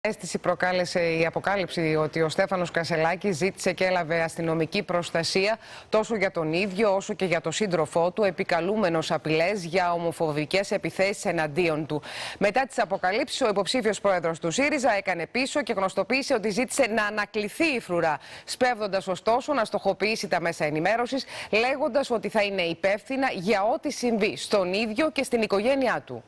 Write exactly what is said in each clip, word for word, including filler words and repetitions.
Αίσθηση προκάλεσε η αποκάλυψη ότι ο Στέφανος Κασσελάκης ζήτησε και έλαβε αστυνομική προστασία τόσο για τον ίδιο όσο και για τον σύντροφό του, επικαλούμενος απειλές για ομοφοβικές επιθέσεις εναντίον του. Μετά τις αποκαλύψεις, ο υποψήφιος πρόεδρος του ΣΥΡΙΖΑ έκανε πίσω και γνωστοποίησε ότι ζήτησε να ανακληθεί η φρουρά, σπέβδοντας ωστόσο να στοχοποιήσει τα μέσα ενημέρωσης, λέγοντας ότι θα είναι υπεύθυνα για ό,τι συμβεί στον ίδιο και στην οικογένειά του.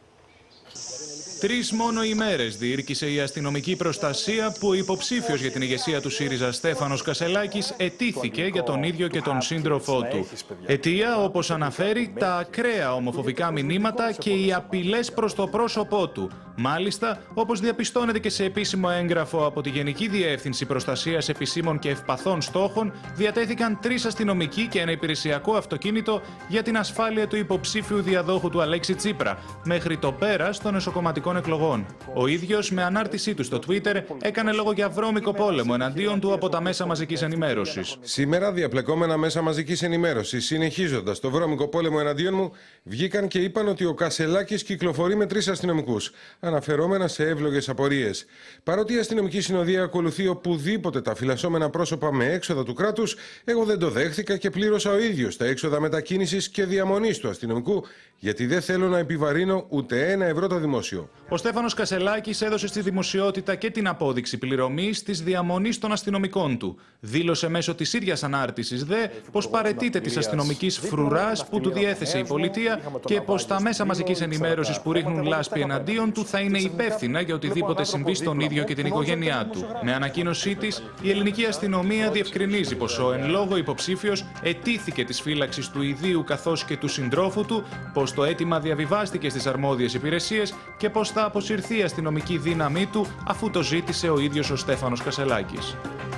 Τρεις μόνο ημέρες διήρκησε η αστυνομική προστασία που ο υποψήφιος για την ηγεσία του ΣΥΡΙΖΑ Στέφανος Κασσελάκης αιτήθηκε για τον ίδιο και τον σύντροφό του. Αιτία, όπως αναφέρει, τα ακραία ομοφοβικά μηνύματα και οι απειλές προς το πρόσωπό του. Μάλιστα, όπως διαπιστώνεται και σε επίσημο έγγραφο από τη Γενική Διεύθυνση Προστασίας Επισήμων και Ευπαθών Στόχων, διατέθηκαν τρεις αστυνομικοί και ένα υπηρεσιακό αυτοκίνητο για την ασφάλεια του υποψήφιου διαδόχου του Αλέξη Τσίπρα, μέχρι το πέρας των εσωκομματικών εκλογών. Ο ίδιος, με ανάρτησή του στο Twitter, έκανε λόγο για βρώμικο πόλεμο εναντίον του από τα μέσα μαζικής ενημέρωσης. Σήμερα, διαπλεκόμενα μέσα μαζικής ενημέρωσης, συνεχίζοντας το βρώμικο πόλεμο εναντίον μου, βγήκαν και είπαν ότι ο Κασσελάκης κυκλοφορεί με τρεις αστυνομικούς, αναφερόμενα σε εύλογες απορίες. Παρότι η αστυνομική συνοδεία ακολουθεί οπουδήποτε τα φυλασσόμενα πρόσωπα με έξοδα του κράτους, εγώ δεν το δέχθηκα και πλήρωσα ο ίδιος τα έξοδα μετακίνησης και διαμονής του αστυνομικού, γιατί δεν θέλω να επιβαρύνω ούτε ένα ευρώ το δημόσιο. Ο Στέφανος Κασσελάκης έδωσε στη δημοσιότητα και την απόδειξη πληρωμής της διαμονής των αστυνομικών του. Δήλωσε μέσω της ίδιας ανάρτησης δε πως παραιτείται της αστυνομικής φρουράς που του διέθεσε η πολιτεία και πως τα μέσα μαζικής ενημέρωσης που ρίχνουν λάσπη εναντίον του θα είναι υπεύθυνα για οτιδήποτε συμβεί στον ίδιο και την οικογένειά του. Με ανακοίνωσή της, η ελληνική αστυνομία διευκρινίζει πως ο εν λόγω υποψήφιος αιτήθηκε της φύλαξης του ιδίου καθώς και του συντρόφου του, πως το αίτημα διαβιβάστηκε στις αρμόδιες υπηρεσίες και πως θα αποσυρθεί η αστυνομική δύναμή του αφού το ζήτησε ο ίδιος ο Στέφανος Κασσελάκης.